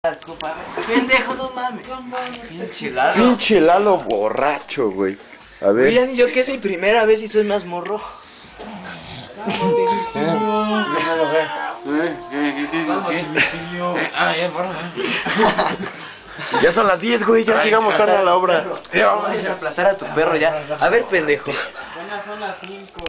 La copa, pendejo, no mames. Pinche Lalo borracho, güey. A ver. Oye, ni yo que es mi primera vez y soy más morro. Ya son las 10, güey, ya llegamos tarde a la obra. Vamos a aplastar a tu perro ya. A ver, pendejo. Buenas son las 5.